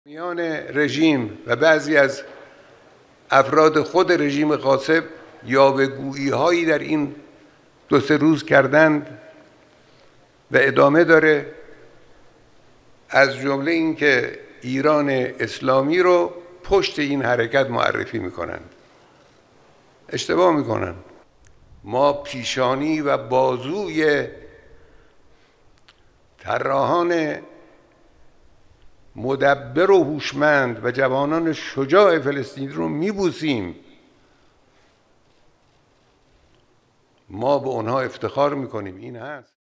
میان رژیم و بعضی از افراد خود رژیم غاصب یاوه‌گویی‌هایی در این 2-3 روز کردند و ادامه داره، از جمله اینکه ایران اسلامی رو پشت این حرکت معرفی میکنن. اشتباه میکنن. ما پیشانی و بازوی طراحان مدبر و هوشمند و جوانان شجاع فلسطینی رو میبوسیم. ما به اونها افتخار میکنیم. این هست.